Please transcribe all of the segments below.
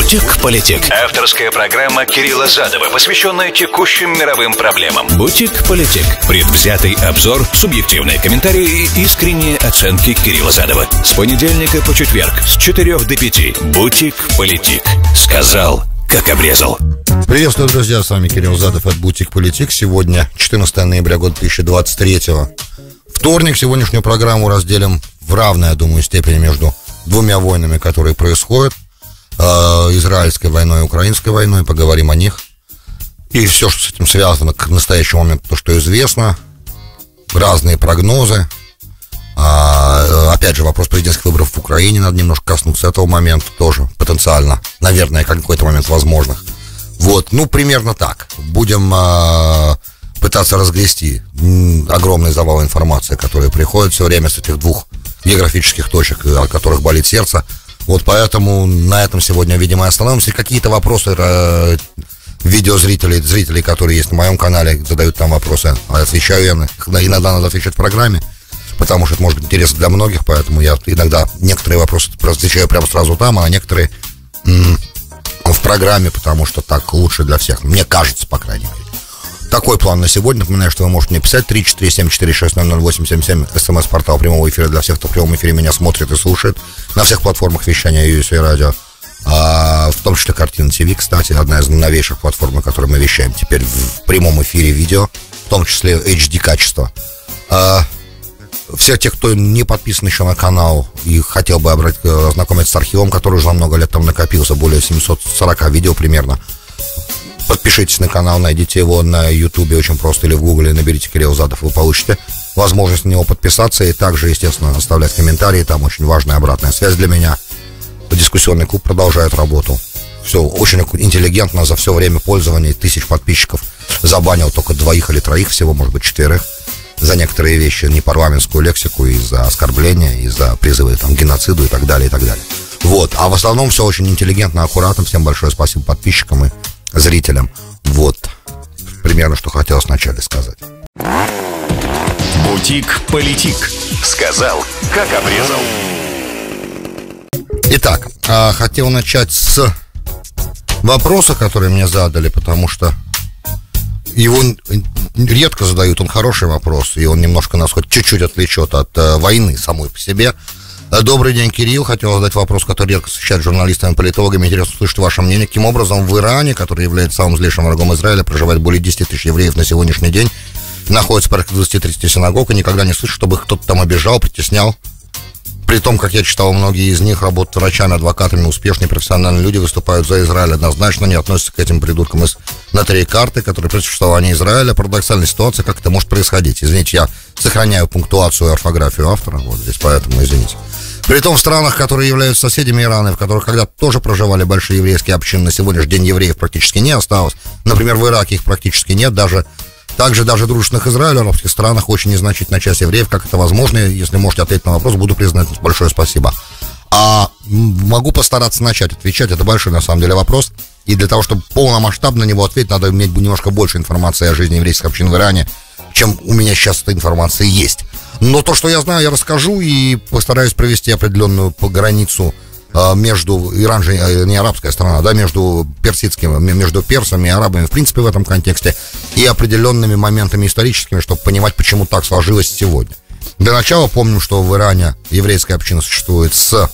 «Бутик-политик». Авторская программа Кирилла Задова, посвященная текущим мировым проблемам. «Бутик-политик». Предвзятый обзор, субъективные комментарии и искренние оценки Кирилла Задова. С понедельника по четверг с 4 до 5. «Бутик-политик». Сказал, как обрезал. Приветствую, друзья, с вами Кирилл Задов от «Бутик-политик». Сегодня 14 ноября года 2023. Вторник. Сегодняшнюю программу разделим в равной, я думаю, степени между двумя войнами, которые происходят. Израильской войной и украинской войной. Поговорим о них. И все, что с этим связано к настоящему моменту, то, что известно. Разные прогнозы. Опять же, вопрос президентских выборов в Украине. Надо немножко коснуться этого момента тоже потенциально. Наверное, как какой-то момент возможных. Вот, ну, примерно так. Будем пытаться разгрести огромный завал информации, который приходит все время с этих двух географических точек, о которых болит сердце. Вот поэтому на этом сегодня, видимо, и остановимся. Какие-то вопросы зрителей, которые есть на моем канале, задают там вопросы, отвечаю я. Иногда надо отвечать в программе, потому что это может быть интересно для многих, поэтому я иногда некоторые вопросы отвечаю прямо сразу там, а некоторые в программе, потому что так лучше для всех. Мне кажется, по крайней мере. Такой план на сегодня. Напоминаю, что вы можете мне писать 347-460-0877. СМС-портал прямого эфира для всех, кто в прямом эфире меня смотрит и слушает. На всех платформах вещания USA Radio. В том числе Картина ТВ, кстати, одна из новейших платформ, на которой мы вещаем теперь в прямом эфире видео, в том числе HD качество. Все те, кто не подписан еще на канал и хотел бы ознакомиться с архивом, который уже на много лет там накопился, более 740 видео примерно, подпишитесь на канал, найдите его на Ютубе очень просто, или в Гугле, наберите Кирилл Задов, вы получите возможность на него подписаться и также, естественно, оставлять комментарии, там очень важная обратная связь для меня. Дискуссионный клуб продолжает работу. Все очень интеллигентно, за все время пользования 1000 подписчиков забанил только 2 или 3 всего, может быть 4, за некоторые вещи, непарламентскую лексику, из-за оскорбления, из-за призывы там, к геноциду и так далее, и так далее. Вот, а в основном все очень интеллигентно, аккуратно. Всем большое спасибо подписчикам и зрителям. Вот, примерно, что хотелось вначале сказать. Бутик-политик. Сказал, как обрезал. Итак, хотел начать с вопроса, который мне задали, потому что его редко задают, он хороший вопрос, и он немножко нас хоть чуть-чуть отвлечет от войны самой по себе. Добрый день, Кирилл. Хотел задать вопрос, который редко встречают журналистами и политологами. Интересно услышать ваше мнение. Каким образом в Иране, который является самым злейшим врагом Израиля, проживает более 10 тысяч евреев на сегодняшний день, находится порядка 20-30 синагог, и никогда не слышу, чтобы их кто-то там обижал, притеснял. При том, как я читал, многие из них работают врачами, адвокатами, успешные профессиональные люди, выступают за Израиль, однозначно не относятся к этим придуркам из на 3 карты, которые при существовании Израиля. Парадоксальная ситуация, как это может происходить. Извините, я сохраняю пунктуацию и орфографию автора, вот здесь, поэтому извините. При том в странах, которые являются соседями Ирана, в которых когда-то тоже проживали большие еврейские общины, на сегодняшний день евреев практически не осталось. Например, в Ираке их практически нет, также даже в дружественных Израилю, арабских странах очень незначительная часть евреев. Как это возможно? Если можете ответить на вопрос, буду признательным. Большое спасибо. Могу постараться начать отвечать. Это большой, на самом деле, вопрос. И для того, чтобы полномасштабно на него ответить, надо иметь немножко больше информации о жизни еврейских общин в Иране, чем у меня сейчас эта информация есть. Но то, что я знаю, я расскажу и постараюсь провести определенную границу между, Иран же не арабская страна, да, между персами и арабами, в принципе, в этом контексте, и определенными моментами историческими, чтобы понимать, почему так сложилось сегодня. Для начала помним, что в Иране еврейская община существует с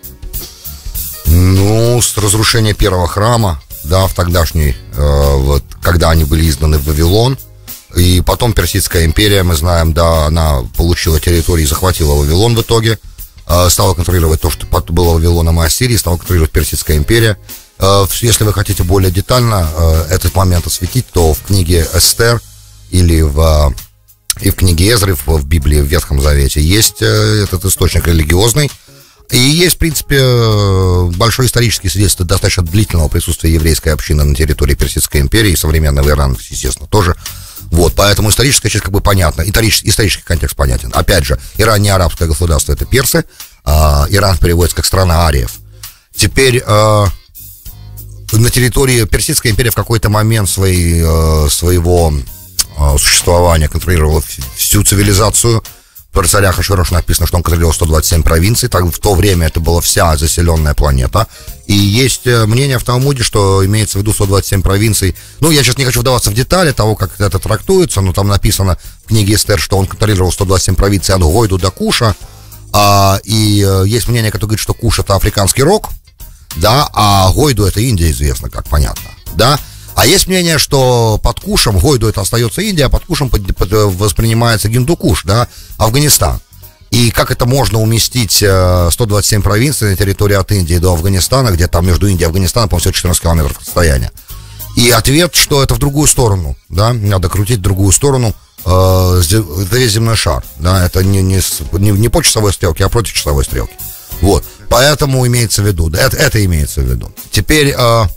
разрушения первого храма, да, в тогдашней, когда они были изгнаны в Вавилон. И потом Персидская империя, мы знаем, да, она получила территорию и захватила Вавилон в итоге, стала контролировать то, что было Вавилоном и Ассирией, стала контролировать Персидская империя. Если вы хотите более детально этот момент осветить, то в книге Эстер и в книге Эзры, в Библии, в Ветхом Завете есть этот источник религиозный. И есть, в принципе, большое историческое свидетельство достаточно длительного присутствия еврейской общины на территории Персидской империи и современного Ирана, естественно, тоже. Вот, поэтому историческая часть как бы понятна, исторический контекст понятен. Опять же, Иран не арабское государство, это персы, Иран переводится как страна ариев. Теперь на территории Персидской империи в какой-то момент своего существования контролировала всю цивилизацию, Про царя Ахашвироша написано, что он контролировал 127 провинций. Так, в то время это была вся заселенная планета. И есть мнение в Талмуде, что имеется в виду 127 провинций. Ну, я сейчас не хочу вдаваться в детали того, как это трактуется, но там написано в книге Эстер, что он контролировал 127 провинций от Гойду до Куша. И есть мнение, которое говорит, что Куш — это африканский рог, да, а Гойду — это Индия, известно, как понятно, да. А есть мнение, что под Кушем, Гойду это остается Индия, а под Кушем воспринимается Гиндукуш, да, Афганистан. И как это можно уместить 127 провинций на территории от Индии до Афганистана, где там между Индией и Афганистаном, по-моему, всего 14 километров расстояния. И ответ, что это в другую сторону, да, надо крутить в другую сторону, это весь земной шар, да, это не по часовой стрелке, а против часовой стрелки. Вот, поэтому имеется в виду, да, это имеется в виду. Теперь...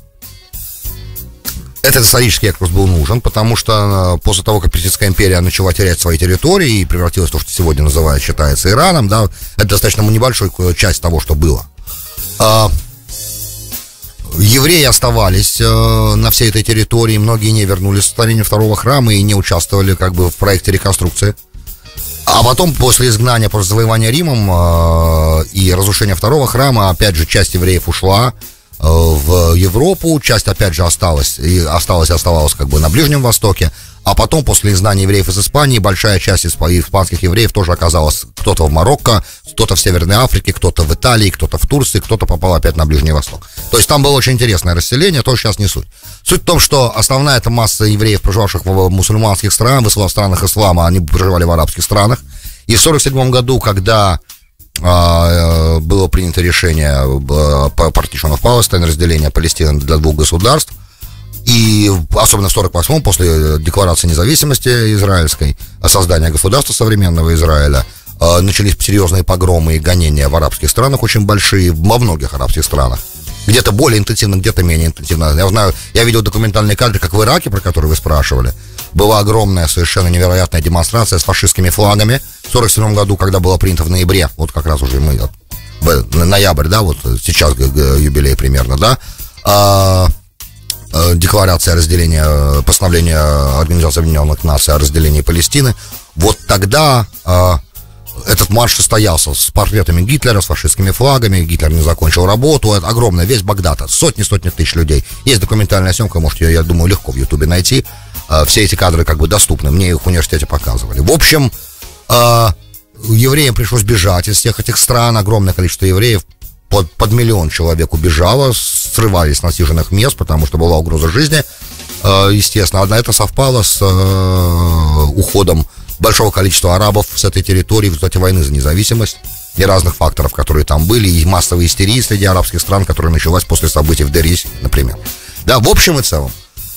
Этот исторический экскурс был нужен, потому что после того, как Персидская империя начала терять свои территории и превратилась в то, что сегодня считается Ираном, да, это достаточно небольшая часть того, что было. Евреи оставались на всей этой территории, многие не вернулись в состояние второго храма и не участвовали как бы в проекте реконструкции. А потом, после изгнания, после завоевания Римом и разрушения второго храма, опять же, часть евреев ушла в Европу, часть опять же оставалась как бы на Ближнем Востоке, а потом после изгнания евреев из Испании большая часть испанских евреев тоже оказалась кто-то в Марокко, кто-то в Северной Африке, кто-то в Италии, кто-то в Турции, кто-то попал опять на Ближний Восток. То есть там было очень интересное расселение, тоже сейчас не суть. Суть в том, что основная эта масса евреев, проживавших в мусульманских странах, в странах ислама, они проживали в арабских странах. И в 1947 году, когда было принято решение Partition of Palestine, разделение Палестины для двух государств, и особенно в 1948-м, после декларации независимости израильской, создания государства современного Израиля, начались серьезные погромы и гонения в арабских странах, очень большие, во многих арабских странах. Где-то более интенсивно, где-то менее интенсивно. Я видел документальные кадры, как в Ираке, про который вы спрашивали. Была огромная, совершенно невероятная демонстрация с фашистскими флагами в 1947 году, когда было принято в ноябре, вот как раз уже мы, ноябрь, да, вот сейчас юбилей примерно, да, декларация разделения, постановление Организации Объединенных Наций о разделении Палестины. Вот тогда этот марш состоялся с портретами Гитлера, с фашистскими флагами. Гитлер не закончил работу. Это огромная, весь Багдад, сотни тысяч людей. Есть документальная съемка, можете ее, я думаю, легко в Ютубе найти. Все эти кадры как бы доступны, мне их в университете показывали. В общем, евреям пришлось бежать из всех этих стран. Огромное количество евреев, под 1 миллион человек убежало, срывались с насиженных мест, потому что была угроза жизни. Естественно, это совпало с уходом большого количества арабов с этой территории в результате войны за независимость и разных факторов, которые там были, и массовой истерии среди арабских стран, которая началась после событий в Дер-Изи, например. Да, в общем и целом,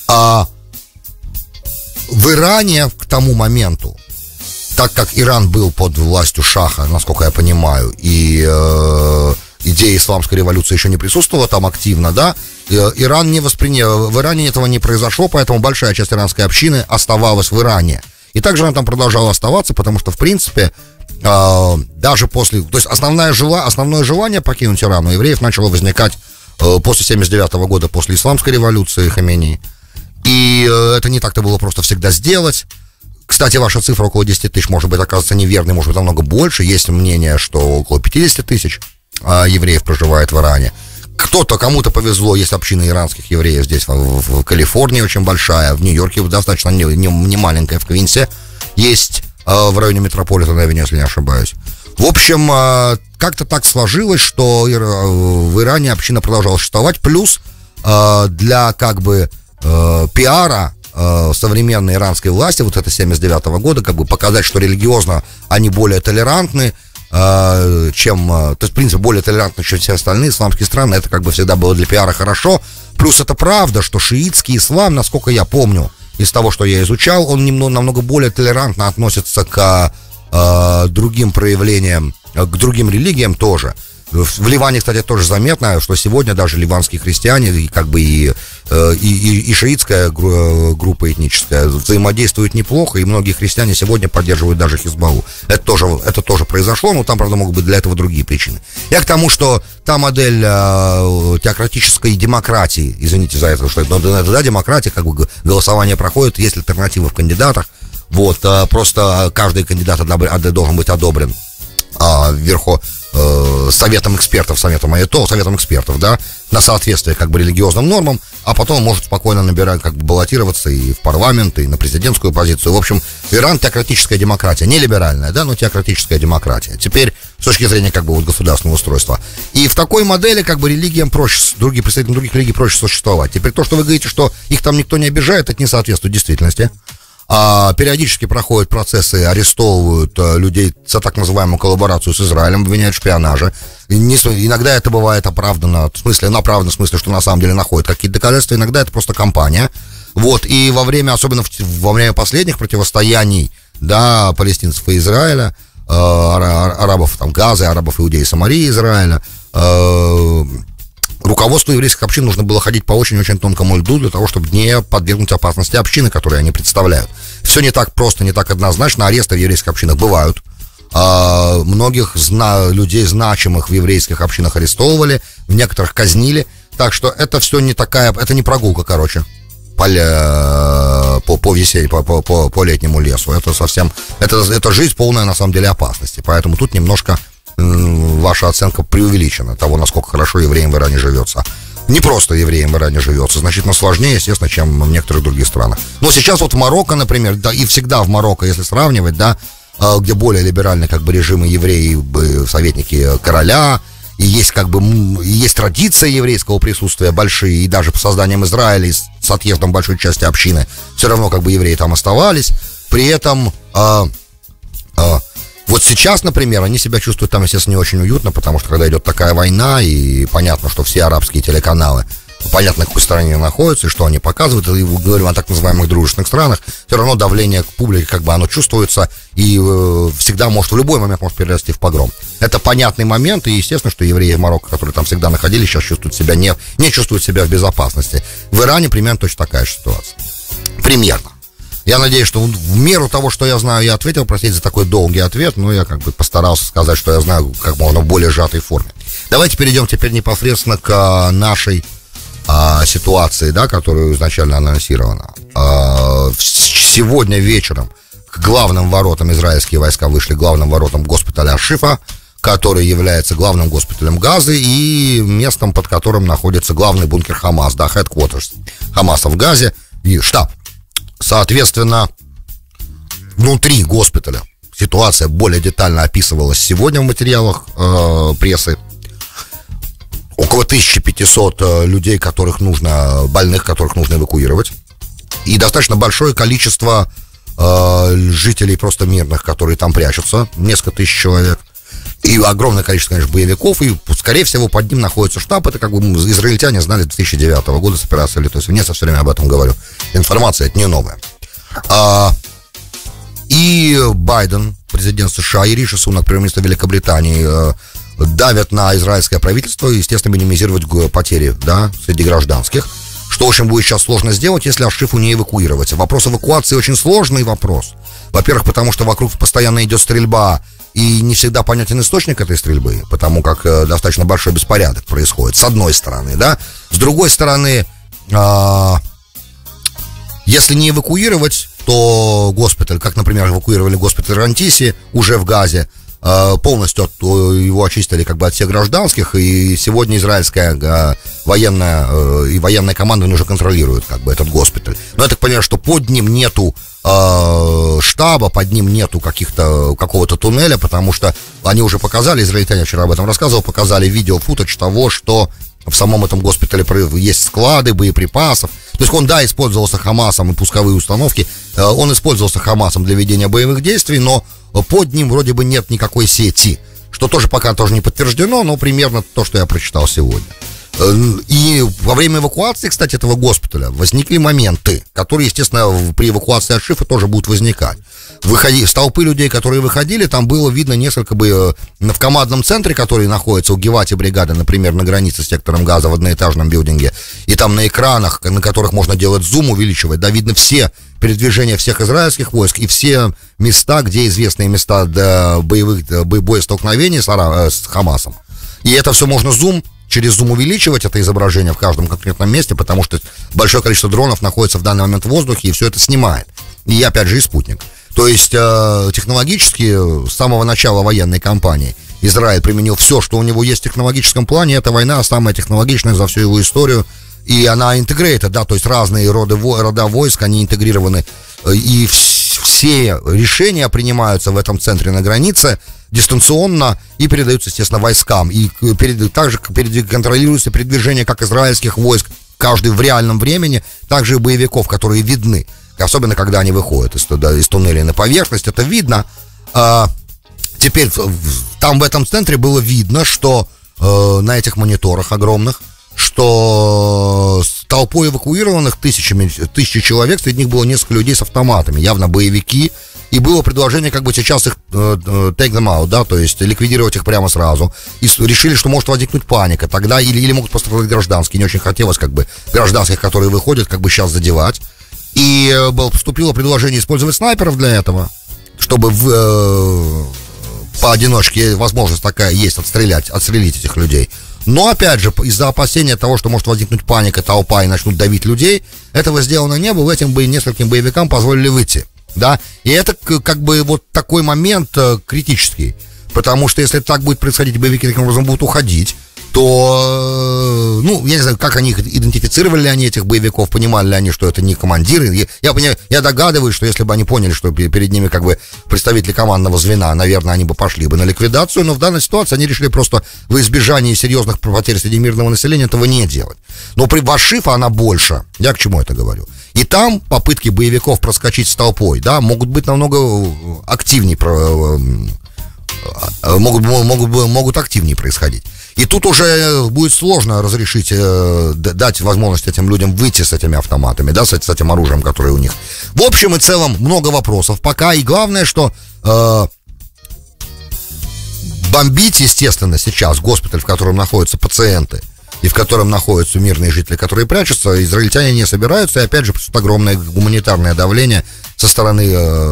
в Иране к тому моменту, так как Иран был под властью Шаха, насколько я понимаю, и идея исламской революции еще не присутствовала там активно, да, Иран не воспринял, в Иране этого не произошло, поэтому большая часть иранской общины оставалась в Иране. И также она там продолжала оставаться, потому что, в принципе, даже после... То есть основное желание покинуть Иран у евреев начало возникать после 79 года, после исламской революции Хаминеи. И это не так-то было просто всегда сделать. Кстати, ваша цифра около 10 тысяч может быть оказывается неверной, может быть намного больше. Есть мнение, что около 50 тысяч евреев проживает в Иране. Кому-то повезло, есть община иранских евреев здесь, в Калифорнии очень большая, в Нью-Йорке достаточно не маленькая, в Квинсе есть, в районе Метрополитен-авеню, если не ошибаюсь. В общем, как-то так сложилось, что в Иране община продолжала существовать, плюс для как бы пиара современной иранской власти, вот это 79 года, как бы показать, что религиозно они более толерантны, чем, то есть, в принципе, более толерантны, чем все остальные исламские страны, это как бы всегда было для пиара хорошо. Плюс это правда, что шиитский ислам, насколько я помню, из того, что я изучал, он намного более толерантно относится к другим проявлениям, к другим религиям тоже. В Ливане, кстати, тоже заметно, что сегодня даже ливанские христиане, и как бы и шиитская группа этническая взаимодействуют неплохо, и многие христиане сегодня поддерживают даже Хизбаллу. Это тоже произошло, но там, правда, могут быть для этого другие причины. Я к тому, что та модель теократической демократии, извините за это, что это, да, демократия, как бы голосование проходит, есть альтернатива в кандидатах, Вот, просто каждый кандидат должен быть одобрен вверху советом экспертов, советом экспертов, да, на соответствие как бы религиозным нормам, а потом может спокойно набирать, как бы баллотироваться и в парламент, и на президентскую позицию. В общем, Иран теократическая демократия, не либеральная, да, но теократическая демократия. Теперь с точки зрения как бы вот государственного устройства. И в такой модели как бы религиям проще, представителям других религий проще существовать. Теперь то, что вы говорите, что их там никто не обижает, это не соответствует действительности. Периодически проходят процессы, арестовывают людей за так называемую коллаборацию с Израилем, обвиняют в шпионаже. Иногда это бывает оправдано, в смысле, что на самом деле находят какие-то доказательства, иногда это просто кампания. Вот, и особенно во время последних противостояний, да, палестинцев и Израиля, арабов там Газы, арабов Иудеи, Самарии, Израиля, руководству еврейских общин нужно было ходить по очень-очень тонкому льду для того, чтобы не подвергнуть опасности общины, которые они представляют. Все не так просто, не так однозначно. Аресты в еврейских общинах бывают. Многих людей, значимых в еврейских общинах, арестовывали, в некоторых казнили. Так что это все не это не прогулка, короче, по летнему лесу. Это совсем, это жизнь полная, на самом деле, опасности. Поэтому тут немножко ваша оценка преувеличена того, насколько хорошо евреям в Иране живется. Не просто евреям в Иране живется, значительно сложнее, естественно, чем в некоторых других странах. Но сейчас вот в Марокко, например, да, и всегда в Марокко, если сравнивать, да, где более либеральные как бы режимы евреи, советники короля, и есть как бы есть традиция еврейского присутствия большие, и даже по созданием Израиля с отъездом большой части общины все равно как бы евреи там оставались. При этом вот сейчас, например, они себя чувствуют там, естественно, не очень уютно, потому что когда идет такая война, и понятно, что все арабские телеканалы, понятно, на какой стороне находятся, и что они показывают, и говорим о так называемых дружественных странах, все равно давление к публике, как бы оно чувствуется, и всегда в любой момент может перерасти в погром. Это понятный момент, и естественно, что евреи в Марокко, которые там всегда находились, сейчас чувствуют себя не чувствуют себя в безопасности. В Иране примерно точно такая же ситуация. Примерно. Я надеюсь, что в меру того, что я знаю, я ответил. Простите за такой долгий ответ, но я как бы постарался сказать, что я знаю как можно в более сжатой форме. Давайте перейдем теперь непосредственно к нашей ситуации, да, которую изначально анонсирована. Сегодня вечером к главным воротам израильские войска вышли, главным воротам госпиталя Ашифа, который является главным госпиталем Газы и местом, под которым находится главный бункер Хамас, да, headquarters Хамаса в Газе и штаб. Соответственно, внутри госпиталя ситуация более детально описывалась сегодня в материалах прессы. Около 1500 людей, больных, которых нужно эвакуировать. И достаточно большое количество жителей просто мирных, которые там прячутся, несколько тысяч человек. И огромное количество, конечно, боевиков, и, скорее всего, под ним находится штаб. Это как бы израильтяне знали с 2009 года с операцией «Литвы». Я все время об этом говорю. Информация это не новая. И Байден, президент США, и Риши Сунак, премьер-министр Великобритании, давят на израильское правительство, естественно, минимизировать потери, да, среди гражданских. Что очень будет сейчас сложно сделать, если Ашифу не эвакуировать. Вопрос эвакуации очень сложный вопрос. Во-первых, потому что вокруг постоянно идет стрельба, и не всегда понятен источник этой стрельбы, потому как достаточно большой беспорядок происходит, с одной стороны, да. С другой стороны, если не эвакуировать, то госпиталь, как, например, эвакуировали госпиталь Рантиси уже в Газе, полностью его очистили как бы от всех гражданских, и сегодня израильская военная команда уже контролирует как бы этот госпиталь. Но я так понимаю, что под ним нету штаба, под ним нету какого-то туннеля, потому что они уже показали, израильтяне вчера об этом рассказывал, показали видео-футаж того, что в самом этом госпитале есть склады боеприпасов. То есть он, да, использовался Хамасом и пусковые установки, он использовался Хамасом для ведения боевых действий, но под ним вроде бы нет никакой сети, что тоже пока не подтверждено, но примерно то, что я прочитал сегодня. И во время эвакуации, кстати, этого госпиталя возникли моменты, которые, естественно, при эвакуации Ашифа тоже будут возникать. С толпы людей, которые выходили, там было видно несколько в командном центре, который находится у Гевати бригады, например, на границе с сектором Газа в одноэтажном билдинге, и там на экранах, на которых можно делать зум, увеличивать, да, видно все передвижения всех израильских войск и все места, где известные места боестолкновений с Хамасом. И это все можно через зум увеличивать, это изображение в каждом конкретном месте, потому что большое количество дронов находится в данный момент в воздухе, и все это снимает. И опять же, и спутник. То есть технологически с самого начала военной кампании Израиль применил все, что у него есть в технологическом плане. Эта война самая технологичная за всю его историю. И она интегрирована, да, то есть разные рода войск, они интегрированы. И все решения принимаются в этом центре на границе дистанционно и передаются, естественно, войскам. И также контролируется передвижение как израильских войск, каждый в реальном времени, также и боевиков, которые видны. Особенно, когда они выходят из туннелей на поверхность, это видно. Теперь там в этом центре было видно, что на этих мониторах огромных, что с толпой эвакуированных тысячи человек, среди них было несколько людей с автоматами, явно боевики, и было предложение как бы сейчас их take them out, да, то есть ликвидировать их прямо сразу, и решили, что может возникнуть паника тогда, или могут пострадать гражданские, не очень хотелось как бы гражданских, которые выходят, как бы сейчас задевать, и поступило предложение использовать снайперов для этого, чтобы поодиночке возможность такая есть отстрелить этих людей. Но, опять же, из-за опасения того, что может возникнуть паника, толпа и начнут давить людей, этого сделано не было, этим нескольким боевикам позволили выйти, да, и это как бы вот такой момент критический, потому что если так будет происходить, боевики таким образом будут уходить, то, я не знаю, как они их идентифицировали ли они, этих боевиков, понимали ли они, что это не командиры. Я догадываюсь, что если бы они поняли, что перед ними как бы представители командного звена, наверное, они бы пошли бы на ликвидацию, но в данной ситуации они решили просто во избежание серьезных потерь среди мирного населения этого не делать. Но вошив она больше, я к чему это говорю, и там попытки боевиков проскочить с толпой, да, могут быть намного активнее, могут активнее происходить. И тут уже будет сложно разрешить, дать возможность этим людям выйти с этими автоматами, да, с этим оружием, которое у них. В общем и целом много вопросов пока, и главное, что бомбить, естественно, сейчас госпиталь, в котором находятся пациенты, и в котором находятся мирные жители, которые прячутся, израильтяне не собираются, и опять же, огромное гуманитарное давление со стороны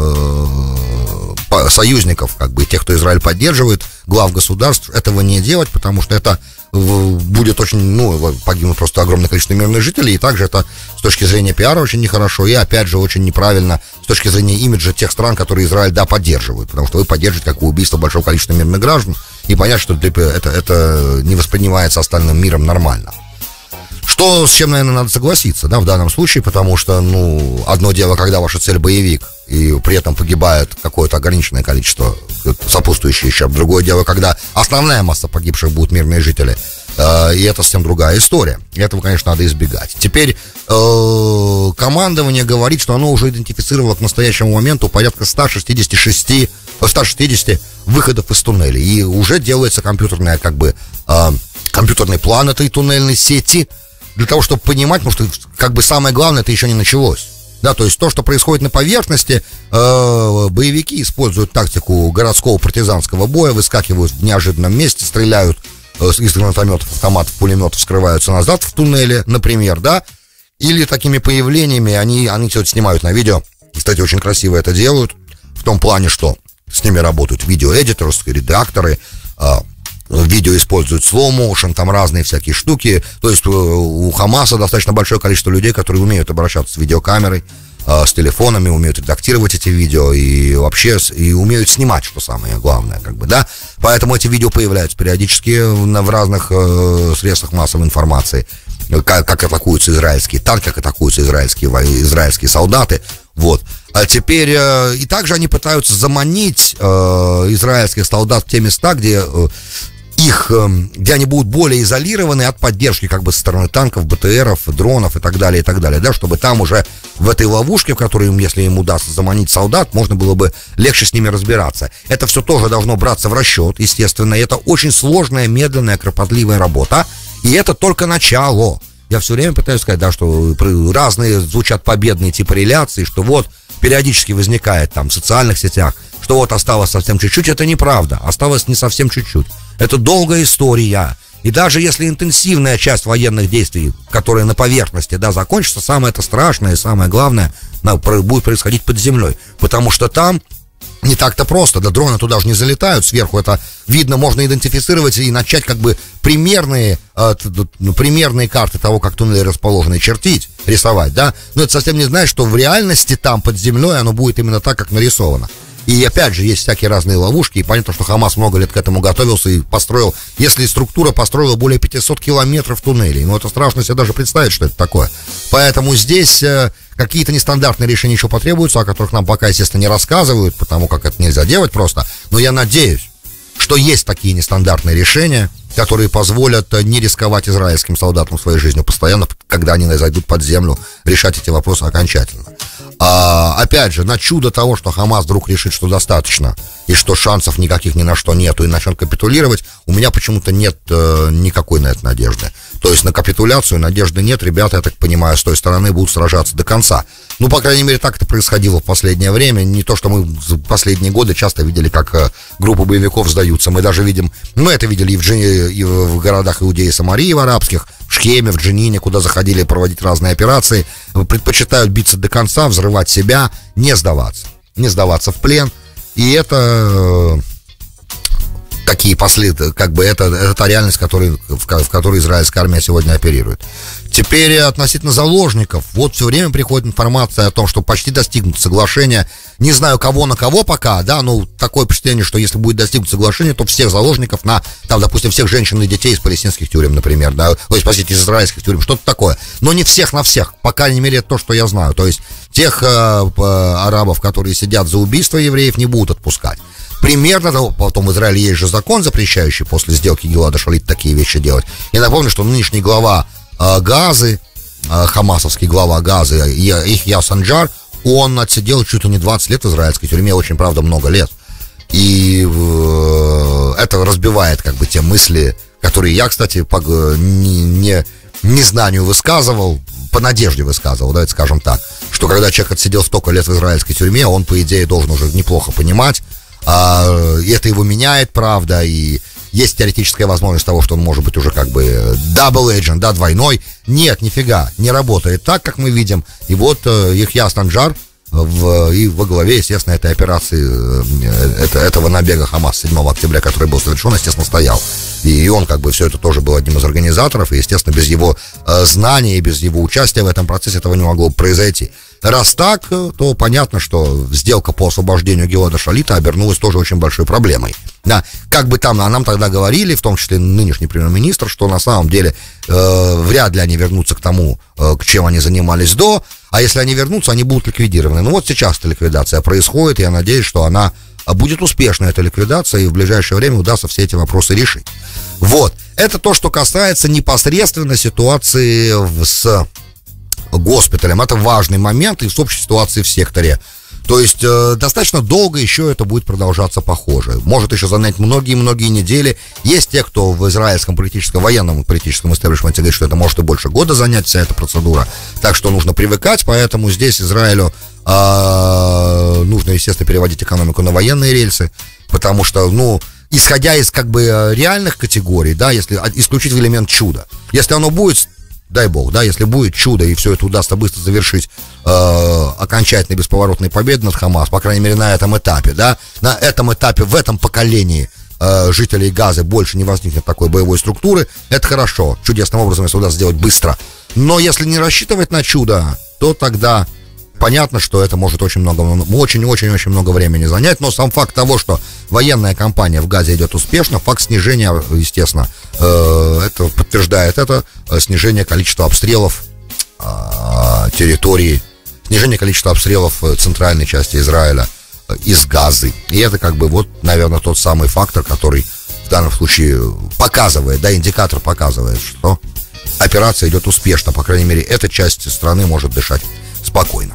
союзников, как бы, тех, кто Израиль поддерживает, глав государств, этого не делать, потому что это будет очень, погибнут просто огромное количество мирных жителей, и также это с точки зрения пиара очень нехорошо, и опять же очень неправильно с точки зрения имиджа тех стран, которые Израиль, да, поддерживают, потому что вы поддержите как убийство большого количества мирных граждан, и понятно, что это не воспринимается остальным миром нормально. С чем, наверное, надо согласиться, да, в данном случае, потому что, одно дело, когда ваша цель боевик, и при этом погибает какое-то ограниченное количество сопутствующих еще. Другое дело, когда основная масса погибших будут мирные жители, и это совсем другая история. И этого, конечно, надо избегать. Теперь командование говорит, что оно уже идентифицировало к настоящему моменту порядка 160 выходов из туннелей, и уже делается компьютерный план этой туннельной сети, для того, чтобы понимать, потому что, как бы, самое главное, это еще не началось. Да, то есть то, что происходит на поверхности, боевики используют тактику городского партизанского боя, выскакивают в неожиданном месте, стреляют из гранатометов, автоматов, пулеметов, скрываются назад в туннеле, например, да, или такими появлениями они все это снимают на видео. Кстати, очень красиво это делают, в том плане, что с ними работают видеоэдиторы, редакторы, видео используют slow motion, там разные всякие штуки. То есть у Хамаса достаточно большое количество людей, которые умеют обращаться с видеокамерой, с телефонами, умеют редактировать эти видео и вообще и умеют снимать, что самое главное, как бы, да. Поэтому эти видео появляются периодически в разных средствах массовой информации. Как атакуются израильские танки, как атакуются израильские солдаты. Вот. А теперь и также они пытаются заманить израильских солдат в те места, где они будут более изолированы от поддержки, как бы, со стороны танков, БТРов, дронов и так далее, да, чтобы там уже в этой ловушке, в которой если им удастся заманить солдат, можно было бы легче с ними разбираться. Это все тоже должно браться в расчет, естественно, и это очень сложная, медленная, кропотливая работа, и это только начало. Я все время пытаюсь сказать, да, что разные звучат победные типа реляции, что вот периодически возникает там в социальных сетях, что вот осталось совсем чуть-чуть. Это неправда, осталось не совсем чуть-чуть. Это долгая история. И даже если интенсивная часть военных действий, которые на поверхности, да, закончится, самое это страшное и самое главное будет происходить под землей. Потому что там не так-то просто, да, дроны туда же не залетают сверху, это видно, можно идентифицировать и начать как бы примерные карты того, как туннели расположены, чертить. рисовать, да, но это совсем не значит, что в реальности там под землей оно будет именно так, как нарисовано. И опять же, есть всякие разные ловушки, и понятно, что Хамас много лет к этому готовился и построил, если структура построила более 500 километров туннелей, ну это страшно себе даже представить, что это такое. Поэтому здесь какие-то нестандартные решения еще потребуются, о которых нам пока, естественно, не рассказывают, потому как это нельзя делать просто, но я надеюсь, что есть такие нестандартные решения, которые позволят не рисковать израильским солдатам своей жизнью постоянно, когда они зайдут под землю, решать эти вопросы окончательно. Опять же, на чудо того, что Хамас вдруг решит, что достаточно, и что шансов никаких ни на что нету, и начнет капитулировать, у меня почему-то нет никакой на это надежды. То есть на капитуляцию надежды нет, ребята, я так понимаю, с той стороны будут сражаться до конца. Ну, по крайней мере, так это происходило в последнее время. Не то, что мы в последние годы часто видели, как группы боевиков сдаются. Мы даже видим, мы это видели и в городах Иудеи и Самарии, в арабских, в Шхеме, в Дженине, куда заходили проводить разные операции. Предпочитают биться до конца, взрывать себя, не сдаваться в плен. И это такие последствия, как бы это та реальность, в которой израильская армия сегодня оперирует. Теперь относительно заложников, вот все время приходит информация о том, что почти достигнуто соглашение, не знаю кого на кого пока, да, но такое впечатление, что если будет достигнуто соглашение, то всех заложников там, допустим, всех женщин и детей из палестинских тюрем, например, да, то есть, простите, из израильских тюрем, что-то такое, но не всех на всех, по крайней мере, это то, что я знаю, то есть тех арабов, которые сидят за убийство евреев, не будут отпускать. Примерно, потом в Израиле есть же закон, запрещающий после сделки Гилада Шалит такие вещи делать. Я напомню, что нынешний глава Газы, хамасовский глава Газы, Яхья Санджар, он отсидел чуть ли не 20 лет в израильской тюрьме, очень, правда, много лет. И это разбивает как бы те мысли, которые я, кстати, по незнанию высказывал, по надежде высказывал, давайте скажем так, что когда человек отсидел столько лет в израильской тюрьме, он, по идее, должен уже неплохо понимать, и это его меняет, правда, и есть теоретическая возможность того, что он может быть уже как бы double agent, да, двойной. Нет, нифига, не работает так, как мы видим. И вот Яхья Санджар и во главе, естественно, этой операции, этого набега Хамас 7 октября, который был совершен, естественно, стоял. И он как бы все это тоже был одним из организаторов, и, естественно, без его знания и без его участия в этом процессе этого не могло бы произойти. Раз так, то понятно, что сделка по освобождению Гилада Шалита обернулась тоже очень большой проблемой. Да, как бы там, нам тогда говорили, в том числе нынешний премьер-министр, что на самом деле вряд ли они вернутся к тому, к чем они занимались до, а если они вернутся, они будут ликвидированы. Ну вот сейчас эта ликвидация происходит, и я надеюсь, что она будет успешной, эта ликвидация, и в ближайшее время удастся все эти вопросы решить. Вот, это то, что касается непосредственно ситуации с госпиталем. Это важный момент и в общей ситуации в секторе. То есть достаточно долго еще это будет продолжаться похоже. Может еще занять многие-многие недели. Есть те, кто в израильском военном политическом истеблишменте говорит, что это может и больше года занять вся эта процедура. Так что нужно привыкать, поэтому здесь Израилю нужно, естественно, переводить экономику на военные рельсы, потому что, исходя из как бы реальных категорий, да, если исключить элемент чуда, если оно будет, дай бог, да, если будет чудо и все это удастся быстро завершить окончательной бесповоротной победой над Хамас, по крайней мере на этом этапе, да, на этом этапе, в этом поколении жителей Газы больше не возникнет такой боевой структуры, это хорошо, чудесным образом, если удастся сделать быстро. Но если не рассчитывать на чудо, то тогда понятно, что это может очень много времени занять, но сам факт того, что военная кампания в Газе идет успешно, факт снижения, естественно, это подтверждает это, снижение количества обстрелов территории, снижение количества обстрелов центральной части Израиля из Газы. И это как бы вот, наверное, тот самый фактор, который в данном случае показывает, да, индикатор показывает, что операция идет успешно, по крайней мере, эта часть страны может дышать спокойно.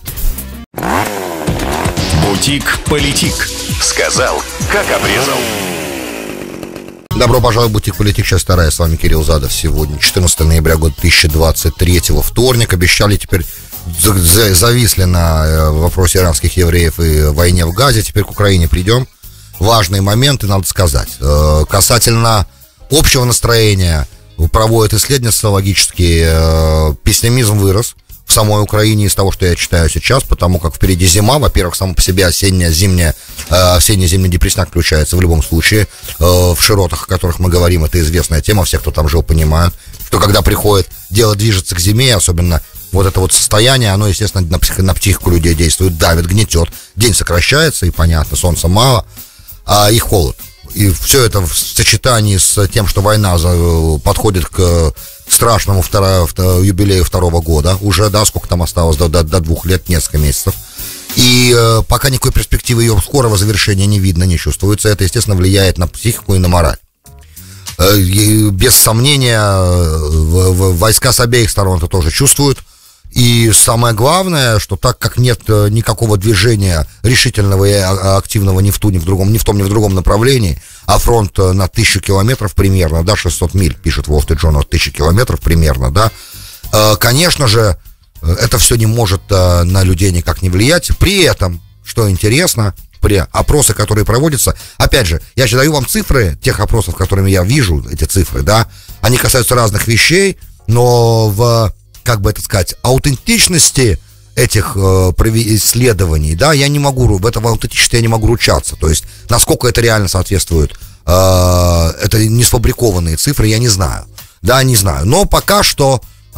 Бутик-политик. Сказал, как обрезал. Добро пожаловать в Бутик-политик, часть 2. С вами Кирилл Задов. Сегодня 14 ноября года 2023, вторник. Обещали, теперь зависли на вопросе иранских евреев и войне в Газе. Теперь к Украине придем. Важные моменты, надо сказать. Касательно общего настроения, проводят исследования социологические. Пессимизм вырос в самой Украине из того, что я читаю сейчас, потому как впереди зима. Во-первых, само по себе осенне-зимний депрессняк включается в любом случае. В широтах, о которых мы говорим, это известная тема, все, кто там жил, понимают, что когда дело движется к зиме, особенно вот это вот состояние, оно, естественно, на психику людей действует, давит, гнетет. День сокращается, и понятно, солнца мало, и холод. И все это в сочетании с тем, что война подходит к страшному юбилею 2-го года, уже, да, сколько там осталось, до 2 лет, несколько месяцев. И пока никакой перспективы ее скорого завершения не видно, не чувствуется. Это, естественно, влияет на психику и на мораль. Без сомнения, войска с обеих сторон это тоже чувствуют. И самое главное, что так как нет никакого движения решительного и активного ни в том, ни в другом направлении, а фронт на 1000 километров примерно, да, 600 миль, пишет Wall Street Journal, 1000 километров примерно, да, конечно же, это все не может на людей никак не влиять. При этом, что интересно, при опросах, которые проводятся, опять же, я сейчас даю вам цифры тех опросов, которыми я вижу эти цифры, да, они касаются разных вещей, но в, как бы это сказать, аутентичности этих исследований, да, я не могу, в этом аутентичности я не могу ручаться, то есть, насколько это реально соответствует, это не сфабрикованные цифры, я не знаю, да, не знаю, но пока что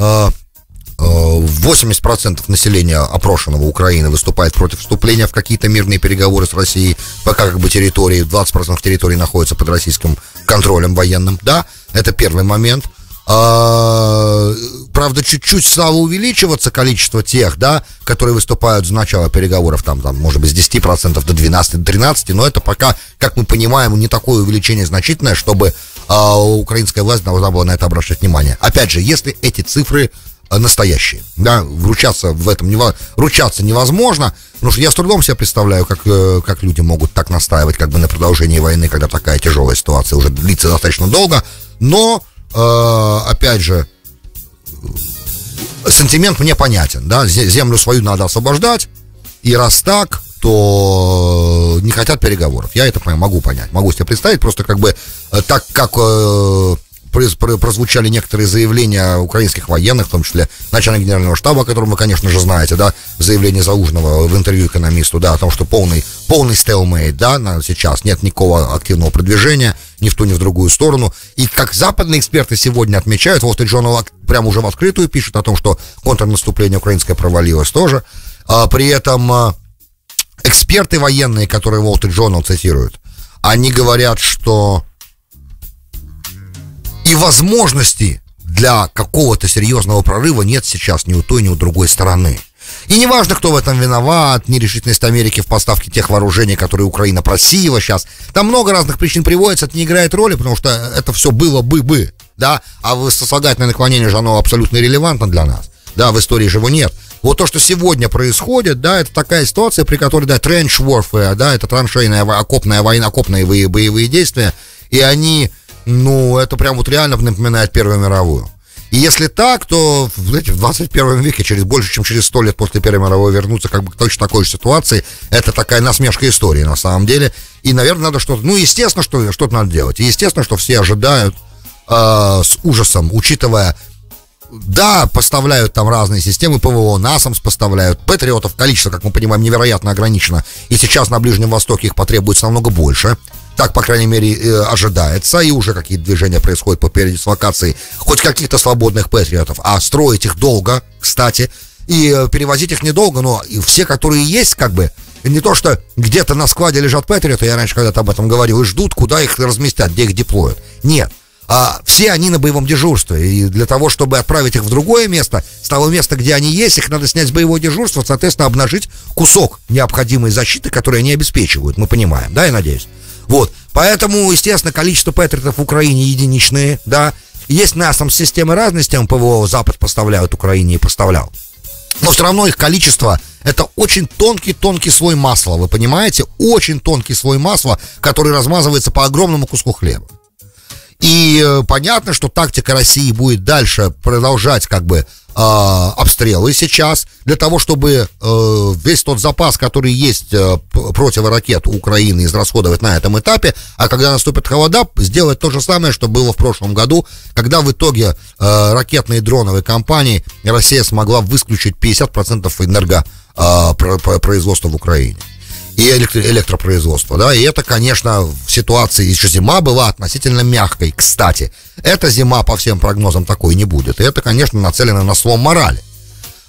80% населения опрошенного Украины выступает против вступления в какие-то мирные переговоры с Россией, пока как бы территории, 20% территории находятся под российским контролем военным, да, это первый момент. Правда, чуть-чуть стало увеличиваться количество тех, да, которые выступают за начало переговоров, там, может быть, с 10% до 12, до 13%, но это пока, как мы понимаем, не такое увеличение значительное, чтобы украинская власть должна была на это обращать внимание. Опять же, если эти цифры настоящие, да, ручаться невозможно, потому что я с трудом себе представляю, как люди могут так настаивать, как бы на продолжении войны, когда такая тяжелая ситуация уже длится достаточно долго, но, опять же, сентимент мне понятен, да, землю свою надо освобождать, и раз так, то не хотят переговоров, я это могу понять, могу себе представить, просто как бы, так как прозвучали некоторые заявления украинских военных, в том числе начальника генерального штаба, о котором вы, конечно же, знаете, да, заявление Залужного в интервью «Экономисту», да, о том, что полный stalemate, да, сейчас нет никакого активного продвижения ни в ту, ни в другую сторону. И как западные эксперты сегодня отмечают, Wall Street Journal прямо уже в открытую пишет о том, что контрнаступление украинское провалилось тоже. При этом эксперты военные, которые Wall Street Journal цитируют, они говорят, что и возможности для какого-то серьезного прорыва нет сейчас ни у той, ни у другой стороны. И неважно, кто в этом виноват, нерешительность Америки в поставке тех вооружений, которые Украина просила сейчас. Там много разных причин приводится, это не играет роли, потому что это все было бы, да, а сослагательное наклонение же, оно абсолютно иррелевантно для нас. Да, в истории же его нет. Вот то, что сегодня происходит, да, это такая ситуация, при которой, да, trench warfare, да, это траншейная окопная война, окопные боевые действия, и они... Ну, это прям вот реально напоминает Первую мировую. И если так, то, знаете, в 21 веке, больше чем через 100 лет после Первой мировой вернуться как бы к точно такой же ситуации, это такая насмешка истории на самом деле. И, наверное, надо что-то, ну, естественно, что-то надо делать. И естественно, что все ожидают с ужасом, учитывая, да, поставляют там разные системы ПВО, НАСАМС поставляют, патриотов количество, как мы понимаем, невероятно ограничено. И сейчас на Ближнем Востоке их потребуется намного больше. Так, по крайней мере, ожидается, и уже какие-то движения происходят по передислокации хоть каких-то свободных патриотов, а строить их долго, кстати, и перевозить их недолго, но все, которые есть, как бы, не то, что где-то на складе лежат патриоты, я раньше когда-то об этом говорил, и ждут, куда их разместят, где их деплоят. Нет. Все они на боевом дежурстве, и для того, чтобы отправить их в другое место, с того места, где они есть, их надо снять с боевого дежурства, соответственно, обнажить кусок необходимой защиты, которую они обеспечивают, мы понимаем, да, я надеюсь. Вот, поэтому, естественно, количество патриотов в Украине единичные, да, есть НАСАМС-системы, разные системы ПВО, Запад поставляют Украине и поставлял, но все равно их количество, это очень тонкий слой масла, вы понимаете, очень тонкий слой масла, который размазывается по огромному куску хлеба. И понятно, что тактика России будет дальше продолжать как бы обстрелы сейчас, для того, чтобы весь тот запас, который есть противоракет у Украины, израсходовать на этом этапе, а когда наступит холода, сделать то же самое, что было в прошлом году, когда в итоге ракетные дроновые компании Россия смогла выключить 50% энергопроизводства в Украине. И электропроизводство, да, и это, конечно, в ситуации, еще зима была относительно мягкой, кстати, эта зима по всем прогнозам такой не будет, и это, конечно, нацелено на слом морали.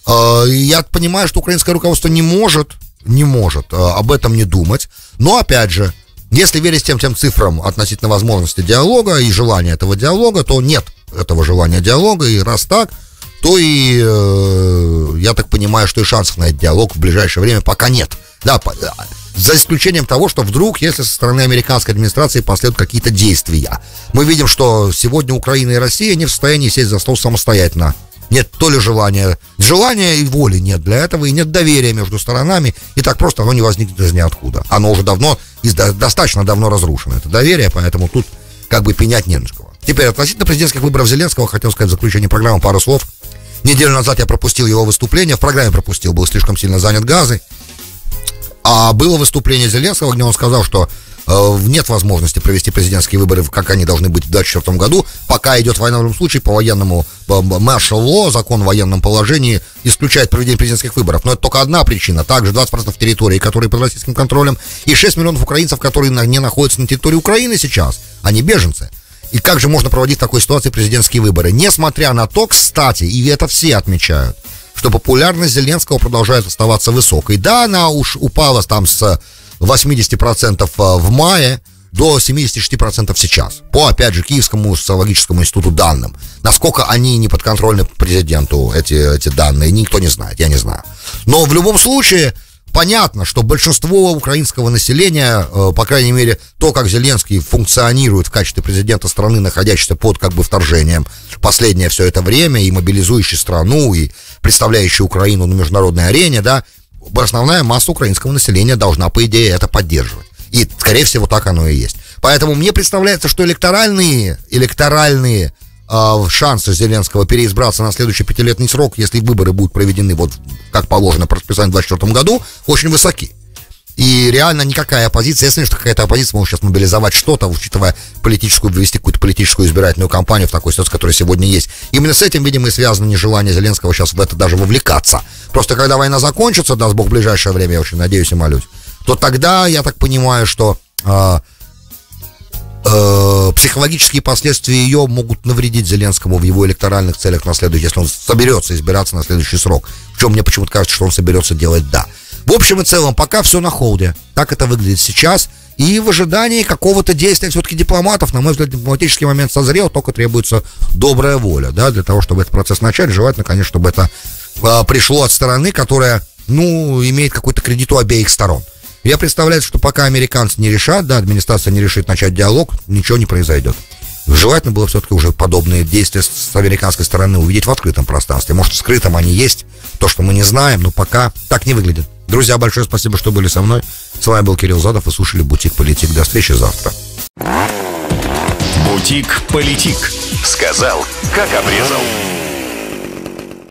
Я понимаю, что украинское руководство не может об этом не думать. Но, опять же, если верить тем цифрам относительно возможности диалога и желания этого диалога, то нет этого желания диалога. И раз так, то и я так понимаю, что и шансов на этот диалог в ближайшее время пока нет. Да, за исключением того, что вдруг, если со стороны американской администрации последуют какие-то действия. Мы видим, что сегодня Украина и Россия не в состоянии сесть за стол самостоятельно. Нет то ли желания и воли нет для этого, и нет доверия между сторонами, и так просто оно не возникнет из ниоткуда. Оно уже достаточно давно разрушено, это доверие, поэтому тут как бы пенять не на кого. Теперь относительно президентских выборов Зеленского, хотел сказать в заключении программы пару слов. Неделю назад я пропустил его выступление, в программе пропустил, был слишком сильно занят газой. А было выступление Зеленского, где он сказал, что нет возможности провести президентские выборы, как они должны быть в 2024 году, пока идет война. В любом случае, по военному martial law, закон о военном положении, исключает проведение президентских выборов. Но это только одна причина. Также 20% территории, которые под российским контролем, и 6 миллионов украинцев, которые не находятся на территории Украины сейчас, они беженцы. И как же можно проводить в такой ситуации президентские выборы? Несмотря на то, кстати, и это все отмечают, что популярность Зеленского продолжает оставаться высокой. Да, она уж упала там с 80% в мае до 76% сейчас. По, опять же, Киевскому социологическому институту данным. Насколько они не подконтрольны президенту, эти данные, никто не знает, я не знаю. Но в любом случае, понятно, что большинство украинского населения, по крайней мере, то, как Зеленский функционирует в качестве президента страны, находящейся под как бы вторжением последнее все это время, и мобилизующий страну, и представляющий Украину на международной арене, да, основная масса украинского населения должна, по идее, это поддерживать. И, скорее всего, так оно и есть. Поэтому мне представляется, что электоральные шансы Зеленского переизбраться на следующий пятилетний срок, если выборы будут проведены вот как положено по расписанию в 2024 году, очень высоки. И реально никакая оппозиция, если что какая-то оппозиция может сейчас мобилизовать что-то, учитывая ввести какую-то политическую избирательную кампанию в такой ситуации, которая сегодня есть. Именно с этим, видимо, и связано нежелание Зеленского сейчас в это даже вовлекаться. Просто когда война закончится, даст Бог, в ближайшее время, я очень надеюсь и молюсь, то тогда, я так понимаю, что психологические последствия ее могут навредить Зеленскому в его электоральных целях на следующий, если он соберется избираться на следующий срок. В чем мне почему-то кажется, что он соберется делать «да». В общем и целом, пока все на холде. Так это выглядит сейчас. И в ожидании какого-то действия все-таки дипломатов, на мой взгляд, дипломатический момент созрел, только требуется добрая воля, да, для того, чтобы этот процесс начать. Желательно, конечно, чтобы это пришло от стороны, которая, имеет какой-то кредит у обеих сторон. Я представляю, что пока американцы не решат, да, администрация не решит начать диалог, ничего не произойдет. Желательно было все-таки уже подобные действия с американской стороны увидеть в открытом пространстве. Может, в скрытом они есть, то, что мы не знаем, но пока так не выглядит. Друзья, большое спасибо, что были со мной. С вами был Кирилл Задов, вы слушали «Бутик Политик». До встречи завтра. «Бутик Политик». Сказал, как обрезал.